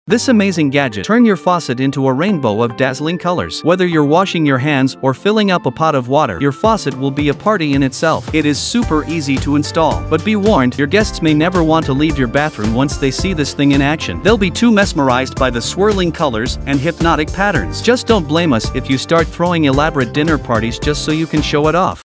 This amazing gadget turns your faucet into a rainbow of dazzling colors. Whether you're washing your hands or filling up a pot of water, your faucet will be a party in itself. It is super easy to install. But be warned, your guests may never want to leave your bathroom once they see this thing in action. They'll be too mesmerized by the swirling colors and hypnotic patterns. Just don't blame us if you start throwing elaborate dinner parties just so you can show it off.